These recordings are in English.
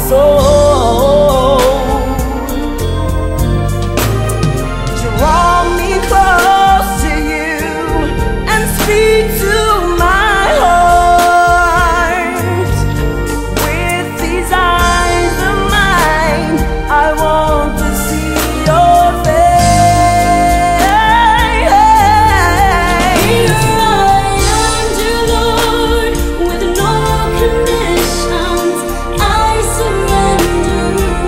soul. Draw me close to you and speak to my heart. With these eyes of mine, I want to see your face. Here I am, dear Lord, with no conditions. I surrender.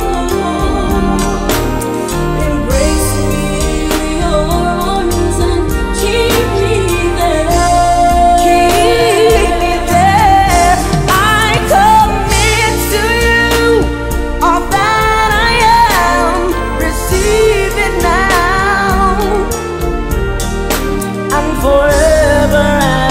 Embrace me in your arms and keep me there. Keep me there. I commit to you all that I am. Receive it now and forever.